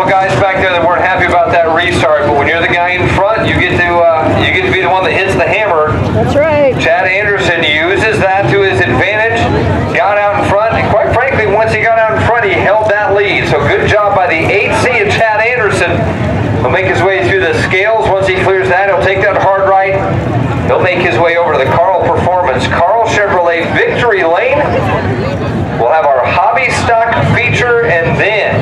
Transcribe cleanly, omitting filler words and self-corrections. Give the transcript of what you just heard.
guys back there that weren't happy about that restart, but when you're the guy in front, you get to be the one that hits the hammer. That's right. Chad Anderson uses that to his advantage, got out in front, and quite frankly, once he got out in front, he held that lead. So good job by the 8C of Chad Anderson. He'll make his way through the scales. Once he clears that, he'll take that hard right. He'll make his way over to the Carl Performance, Carl Chevrolet Victory Lane. We'll have our hobby stock feature, and then